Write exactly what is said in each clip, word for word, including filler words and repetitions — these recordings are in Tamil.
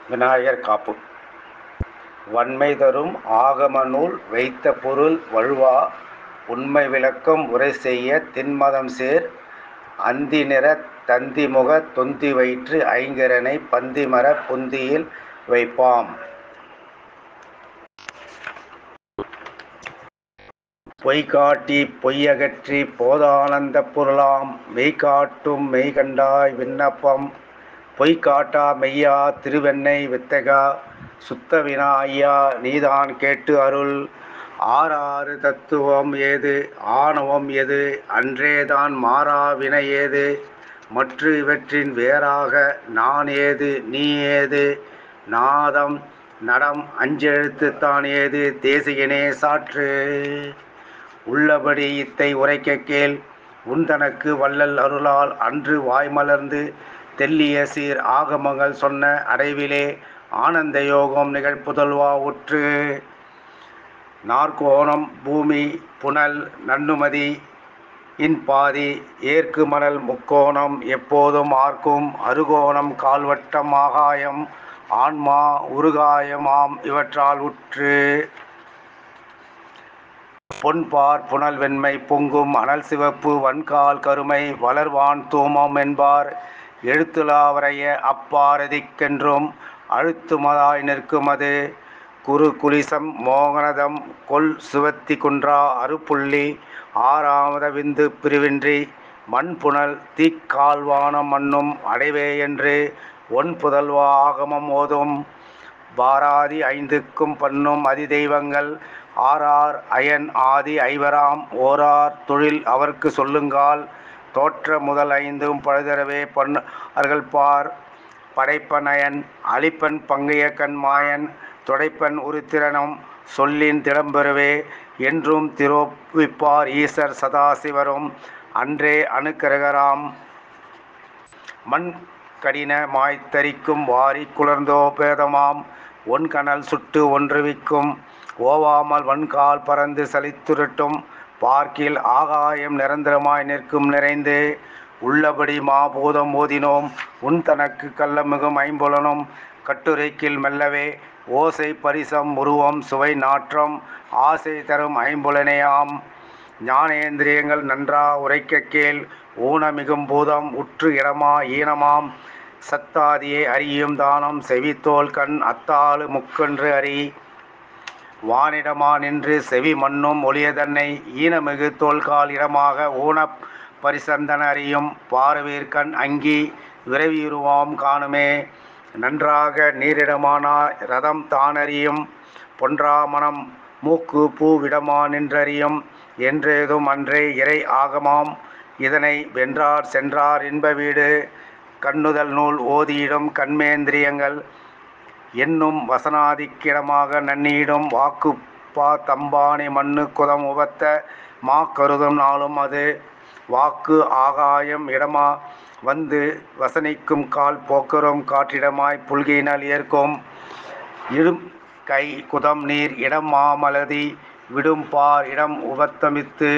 விநாயகர் காப்பு. வன்மை தரும் ஆகம நூல் வைத்த பொருள் வழுவா உண்மை விளக்கம் உரை செய்ய திண்மதம் சேர் அந்தி நிறத் தந்திமுக தொந்தி வயிற்று ஐங்கரனை பந்திமர புந்தியில் வைப்பாம். பொய்காட்டி பொய்யகற்றி போதானந்த பொருளாம் மெய்காட்டும் மெய்கண்டாய் விண்ணப்பம் பொய்காட்டா மெய்யா திருவெண்ணை வித்தகா சுத்த வினா ஐயா நீதான் கேட்டு அருள். ஆறாறு தத்துவம் ஏது ஆணவம் எது அன்றேதான் மாறா வினை ஏது மற்று இவற்றின் வேறாக நான் ஏது நீ ஏது நாதம் நடம் அஞ்செழுத்து தான் ஏது தேசிகனே சாற்று. உள்ளபடி இத்தை உரைக்க கேள் உன் தனக்கு வள்ளல் அருளால் அன்று வாய்மலர்ந்து தெல்லிய சீர் ஆகமங்கள் சொன்ன அடைவிலே ஆனந்த யோகம் நிகழ்ப்புதல்வா உற்று. நாற்கோணம் பூமி புனல் நன்னுமதி இன் பாதி ஏற்கு மணல் முக்கோணம் எப்போதும் ஆர்க்கும் அருகோணம் கால்வட்டம் ஆகாயம் ஆன்மா உருகாயம் ஆம் இவற்றால் உற்று. பொன்பார் புனல் வெண்மை பொங்கும் அனல் சிவப்பு வன்கால் கருமை வளர்வான் தூமம் என்பார் எழுத்துலாவரைய அப்பாரதிக்கென்றும் அழுத்துமதாய் நிற்கும் அது. குரு குலிசம் மோகனதம் கொல் சுவத்தி குன்றா அருப்புள்ளி ஆறாமத விந்து பிரிவின்றி மண் புனல் தீக்கால்வானம் மண்ணும் அடைவே என்று ஒன் புதல்வா ஆகமம் ஓதும். பாராதி ஐந்துக்கும் பண்ணும் அதி தெய்வங்கள் ஆறார் அயன் ஆதி ஐவராம் ஓரார் தொழில் அவர்க்கு சொல்லுங்கால் தோற்ற முதல் ஐந்தும் பழுதரவே பண்ணர்கள் பார். படைப்பன் அயன் அழிப்பன் பங்கைய கண் மாயன் தொடைப்பன் உருத்திரனும் சொல்லின் திறம்பெறவே என்றும் திரோப்பிப்பார் ஈசர் சதாசிவரும் அன்றே அணுக்கரகராம். மண் கடின மாய்த்தரிக்கும் வாரி குளர்ந்தோ பேதமாம் ஒன்கணல் சுட்டு ஒன்றுவிக்கும் ஓவாமல் வன்கால் பறந்து சலித்துருட்டும் பார்க்கில் ஆகாயம் நிரந்தரமாய் நிற்கும் நிறைந்து. உள்ளபடி மாபூதம் ஓதினோம் உன் தனக்கு கள்ளமிகும் ஐம்புலனும் கட்டுரைக்கில் மெல்லவே ஓசை பரிசம் உருவம் சுவை நாற்றம் ஆசை தரும் ஐம்புலனையாம். ஞானேந்திரியங்கள் நன்றா உரைக்க கேள் ஊனமிகும் பூதம் உற்று இடமா ஈனமாம் சத்தாதியை அறியும் தானம் செவித்தோல் கண் அத்தாளு முக்கன்று அறி. வானிடமா நின்று செவி மண்ணும் ஒளியதன்னை ஈனமிகு தோல்கால் இடமாக ஊனப் பரிசந்தன அறியும் பார்வீர்கண் அங்கி விரைவியுருவாம் காணுமே. நன்றாக நீரிடமானா ரதம் தானறியும் பொன்றா மனம் மூக்கு பூவிடமா நின்றறியும் என்றேதும் அன்றே இறை ஆகமாம். இதனை வென்றார் சென்றார் இன்ப வீடு கண்ணுதல் நூல் ஓதியிடும் கண்மேந்திரியங்கள் என்னும் வசனாதிக்கிடமாக நன்னீடும் வாக்கு பா தம்பானி மண்ணு குதம் உபத்த மா கருதும் நாளும் அது. வாக்கு ஆகாயம் இடமா வந்து வசனிக்கும் கால் போக்கரும் காற்றிடமாய் புல்கினால் ஏற்கும் இடும் கை குதம் நீர் இடம் மாமலதி விடும் பார் இடம் உபத்தமித்து.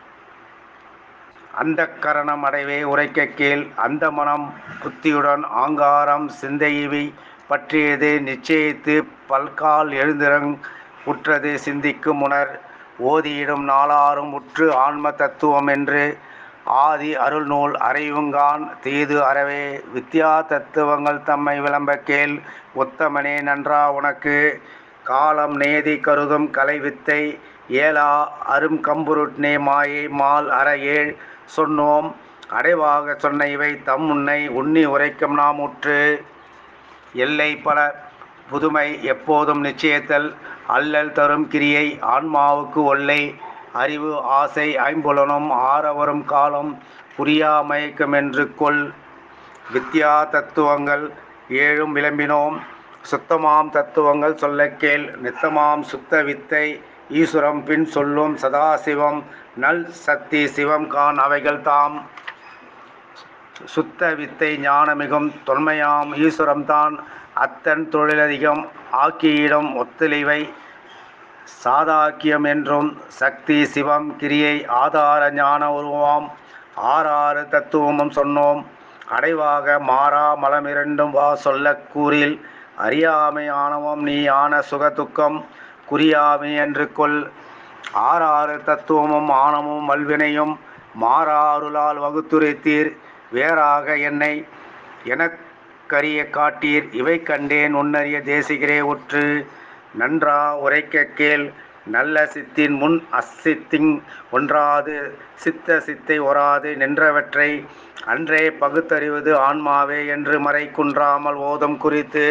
அந்த கரணம் அடைவே உரைக்க கேள் அந்த மனம் புத்தியுடன் ஆங்காரம் சிந்தையிவி பற்றியது நிச்சயித்து பல்கால் எழுந்திரங் உற்றது சிந்திக்கும் உணர். ஓதியிடும் நாளாரும் உற்று ஆன்ம தத்துவம் என்று ஆதி அருள் நூல் அறையுங்கான் தீது அறவே வித்யா தத்துவங்கள் தம்மை விளம்ப கேள் உத்தமனே நன்றா உனக்கு. காலம் நேதி கருதும் கலை வித்தை ஏலா அரும் கம்புருட்னே மாயை மால் அற ஏழ் சொன்னோம் அடைவாக சொன்ன இவை தம் உன்னை உண்ணி உரைக்கும் நாம் உற்று. எல்லை பல புதுமை எப்போதும் நிச்சயத்தல் அல்லல் தரும் கிரியை ஆன்மாவுக்கு ஒல்லை அறிவு ஆசை ஐம்புலனும் ஆரவரும் காலம் புரியா மயக்கமென்று கொள். வித்யா தத்துவங்கள் ஏழும் விளம்பினோம் சுத்தமாம் தத்துவங்கள் சொல்ல கேள் நித்தமாம் சுத்த வித்தை ஈஸ்வரம் பின் சொல்லும் சதாசிவம் நல் சக்தி சிவம் கான் அவைகள் தாம். சுத்த வித்தை ஞானமிகும் தொன்மையாம் ஈஸ்வரம்தான் அத்தன் தொழிலதிகம் ஆக்கியிடம் ஒத்துழைவை சாதாக்கியம் என்றும் சக்தி சிவம் கிரியை ஆதார ஞான உருவாம். ஆறாறு தத்துவமும் சொன்னோம் அடைவாக மாறா மலமிரண்டும் வா சொல்ல கூறில் அறியாமை ஆணவம் நீ ஆன சுகதுக்கம் குறியாமை என்று கொள். ஆறாறு தத்துவமும் ஆணமும் வல்வினையும் மாறா அருளால் வகுத்துரைத்தீர். வேறாக என்னை எனக்கரிய காட்டீர். இவை கண்டேன் உன்னறிய தேசிகரே உற்று. நன்றா உரைக்க கேள். நல்ல சித்தின் முன் அசித்திங் ஒன்றாது சித்த சித்தை ஒராது நின்றவற்றை அன்றே பகுத்தறிவது ஆன்மாவே என்று மறை குன்றாமல் ஓதும் குறித்து.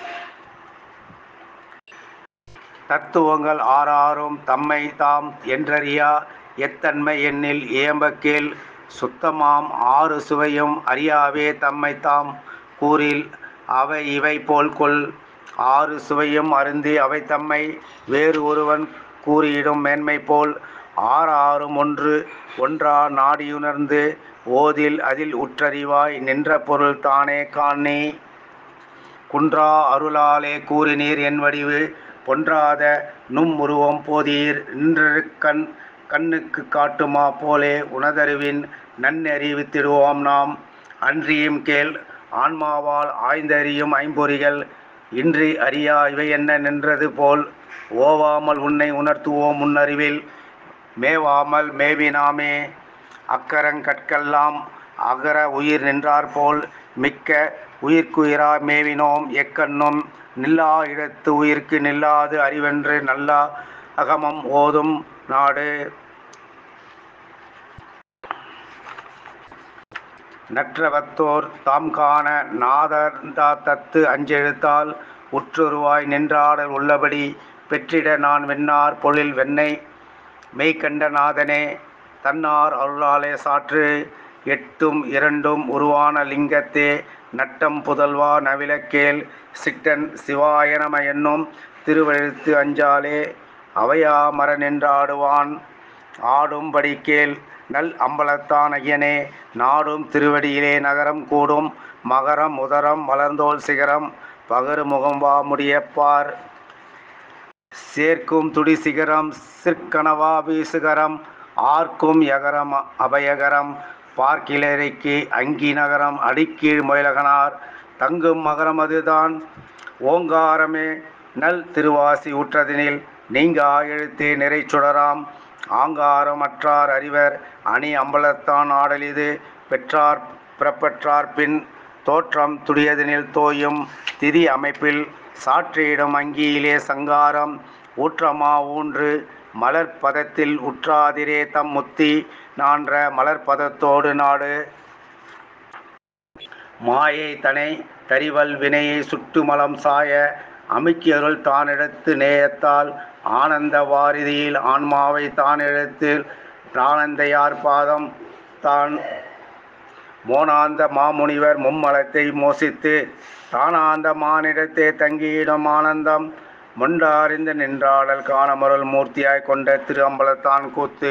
தத்துவங்கள் ஆறாறும் தம்மை தாம் என்றறியா எத்தன்மை எண்ணில் ஏம்ப கேள். சுத்தமாம் ஆறு சுவையும் அறியாவே தம்மை தாம் கூறில் அவை இவை போல் கொள். ஆறு சுவையும் அருந்தி அவை தம்மை வேறு ஒருவன் கூறியிடும் மேன்மை போல். ஆறாறும் ஒன்று ஒன்றா நாடியுணர்ந்து ஓதில் அதில் உற்றறிவாய் நின்ற பொருள் தானே காணி. குன்றா அருளாலே கூறினீர் என் வடிவு பொன்றாத நும் உருவம் போதீர். நின்றருக்கண் கண்ணுக்கு காட்டுமா போலே உனதறிவின் நன்னறிவித்திடுவோம் நாம். அன்றியும் கேள். ஆன்மாவால் ஆய்ந்தறியும் ஐம்பொறிகள் இன்றி அறியா இவை என்ன நின்றது போல். ஓவாமல் உன்னை உணர்த்துவோம் முன்னறிவில் மேவாமல் மேவினாமே. அக்கரங்கட்கெல்லாம் அகர உயிர் நின்றாற்போல் மிக்க உயிர்க்குயிரா மேவினோம். எக்கண்ணும் நில்லா இடத்து உயிர்க்கு நில்லாது அறிவென்று நல்லா அகமம் ஓதும் நாடு. நற்றவத்தோர் தாம் காண நாதர்ந்தா தத்து அஞ்செழுத்தால் உற்றொருவாய் நின்றாடல் உள்ளபடி பெற்றிட நான் வெண்ணார் பொழில் வெண்ணை மெய்கண்ட நாதனே தன்னார் அருளாலே சாற்று. எட்டும் இரண்டும் உருவான லிங்கத்தே நட்டம் புதல்வா நவிலக்கேல். சிட்டன் சிவாயனம என்னும் திருவெழுத்து அஞ்சாலே அவையா மர நின்றாடுவான் ஆடும்படி கேள். நல் அம்பலத்தான் ஐயனே நாடும் திருவடியிலே நகரம் கூடும். மகரம் உதரம் வளர்ந்தோல் சிகரம் பகரு முகம்பா முடியப்பார். சேர்க்கும் துடி சிகரம் சிற்கனவா வீசுகரம் ஆர்க்கும் யகரம் அபயகரம் பார்க்கிளரைக்கு அங்கி நகரம் அடிக்கீழ் முயலகனார் தங்கும் மகரம் அதுதான் ஓங்காரமே. நல் திருவாசி உற்றதினில் நீங்கா எழுத்தே நிறை சுடராம். ஆங்காரம் அற்றார் அறிவர் அணி அம்பலத்தான் ஆடலிது. பெற்றார் பிறப்பற்றார் பின் தோற்றம் துடியதனில் தோயும் திதி அமைப்பில் சாற்றியிடும் அங்கியிலே சங்காரம். ஊற்றமா ஊன்று மலர்பதத்தில் உற்றாதிரே தம் முத்தி நான்ற மலர்பதத்தோடு நாடு. மாயை தனை தரிவல் வினையை சுட்டு மலம் சாய அமுக்கியருள் தான் எடுத்து நேயத்தால் ஆனந்த வாரிதியில் ஆன்மாவை தான் எழுத்து ஆனந்தையார் பாதம் தான் மோனாந்த மாமுனிவர் மும்மலத்தை மோசித்து தானாந்த மானிடத்தே தங்கியிடும் ஆனந்தம் மொண்டாறிந்து நின்றாடல் காணமருள் மூர்த்தியாய் கொண்ட திரு அம்பலத்தான் கூத்து.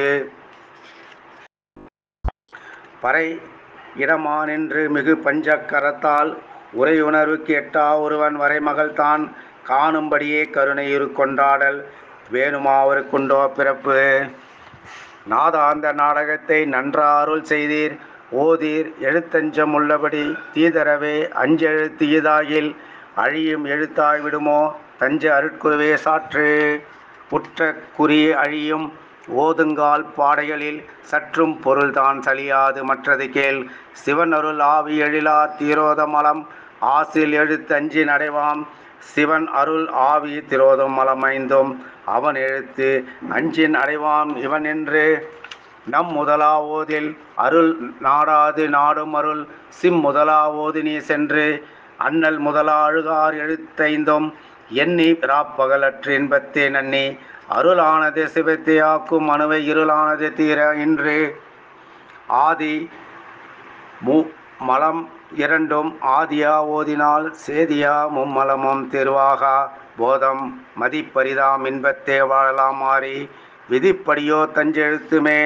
பறை இடமா நின்று மிகு பஞ்சக்கரத்தால் உரையுணர்வுக்கு எட்டா ஒருவன் வரைமகள் தான் காணும்படியே கருணையுறு கொண்டாடல் வேணுமாவருக்குண்டோ பிறப்பு. நாதாந்த நாடகத்தை நன்றாருள் செய்தீர் ஓதீர் எழுத்தஞ்சம் உள்ளபடி தீதரவே அஞ்செழுத்து ஈதாகில் அழியும் எழுத்தாய் விடுமோ தஞ்ச அருட்குருவே சாற்று. புற்ற குறி அழியும் ஓதுங்கால் பாடைகளில் சற்றும் பொருள்தான் சலியாது மற்றது கேள். சிவன் அருள் ஆவி எழிலா தீரோத மலம் ஆசில் எழுத்து அஞ்சி நடைவாம். சிவன் அருள் ஆவி திரோதம் மலம் ஐந்தும் அவன் எழுத்து அஞ்சின் அடைவான் இவன் என்று. நம் முதலா ஓதில் அருள் நாடாது நாடும் அருள் சிம் முதலா ஓதி நீ சென்று. அண்ணல் முதலா அழுகார் எழுத்தைந்தும் எண்ணி ராப்பகலற்று இன்பத்தே நன்னி. அருளானது சிவத்தை ஆக்கும் அணுவை இருளானது தீர இன்று. ஆதி மு மலம் இரண்டும் ஆதியா ஓதினால் சேதியா மும்மலமும் திருவாகா போதம் மதிப்பரிதாம் இன்பத்தே வாழலாம் மாறி. விதிப்படியோ தஞ்செழுத்துமே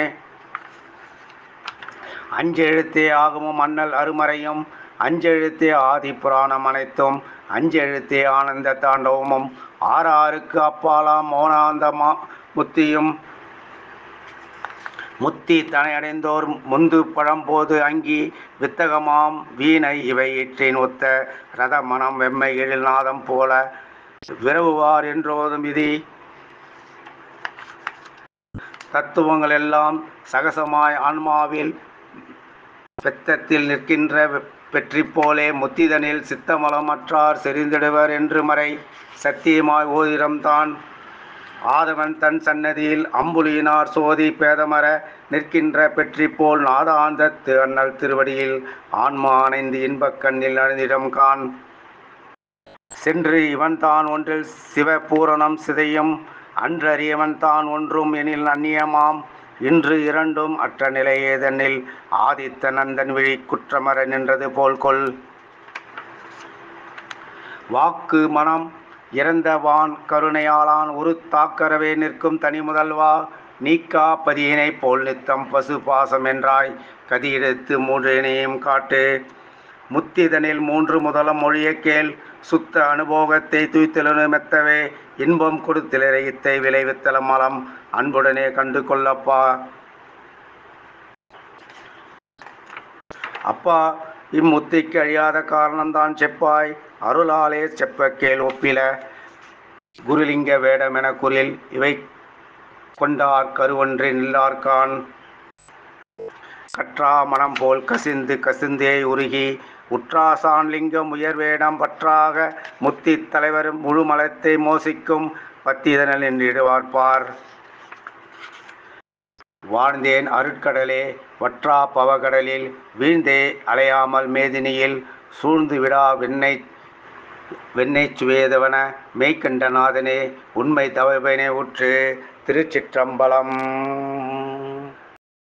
அஞ்செழுத்தே ஆகமும் அண்ணல் அருமறையும் அஞ்செழுத்தே ஆதி புராணம் அனைத்தும் அஞ்செழுத்தே ஆனந்த தாண்டவமும் ஆறாருக்கு அப்பாலாம் மோனாந்த மா முத்தியும் முத்தி தனையடைந்தோர் முந்து பழம்போது அங்கி வித்தகமாம் வீணை இவை இற்றின் ஒத்த ரத மனம் வெம்மை எழில் நாதம் போல விரவுவார் என்றோதும் விதி தத்துவங்கள் எல்லாம் சகசமாய் ஆன்மாவில் பெத்தத்தில் நிற்கின்ற பெற்றி போலே முத்திதனில் சித்தமலம் அற்றார் செறிந்திடுவர் என்று மறை சத்தியமாய் ஓதிரம்தான் ஆதவன் தன் சன்னதியில் அம்புலியினார் சோதி பேதமர நிற்கின்ற பெற்றி போல் நாதாந்தத்து அண்ணல் திருவடியில் ஆன்மா அணைந்து இன்பக் கண்ணில் அணிந்திடம் கான் சென்று இவன் தான் ஒன்றில் சிவ பூரணம் சிதையும் அன்றறியவன் தான் ஒன்றும் எனில் அந்நியமாம் இன்று இரண்டும் அற்ற நிலையேதனில் ஆதித்த நந்தன் விழி குற்றமர நின்றது போல் கொள் வாக்கு மனம் இறந்தவான் கருணையாளான் ஒரு தாக்கரவே நிற்கும் தனி முதல்வா நீக்கா பதியினை போல் நித்தம் பசு பாசம் என்றாய் கதியெடுத்து மூன்று இணையும் காட்டு முத்திதனில் மூன்று முதலம் மொழிய கேள் சுத்த அனுபோகத்தை துய்த்தலனு மெத்தவே இன்பம் கொடுத்திலரையத்தை விளைவித்தல மலம் அன்புடனே கண்டு கொள்ளப்பா அப்பா இம்முத்திக்கு அழியாத காரணம்தான் செப்பாய் அருளாலே செப்ப கேள் ஒப்பில குருலிங்க வேடமென குரில் இவை கொண்டார் கருவொன்றே நில்லார்கான் கற்றா மனம் போல் கசிந்து கசிந்தே உருகி உற்றாசான் லிங்கம் உயர்வேடம் பற்றாக முத்தி தலைவர் முழு மலத்தை மோசிக்கும் பத்திதனல் என்றிடுவார்ப்பார் வாழ்ந்தேன் அருட்கடலே வற்றா பவகடலில் வீழ்ந்தே அலையாமல் மேதினியில் சூழ்ந்து விடா வெண்ணெய் வெண்ணெய் சுவேதவன மெய்கண்டநாதனே உண்மை தவபனை உற்று திருச்சிற்றம்பலம்.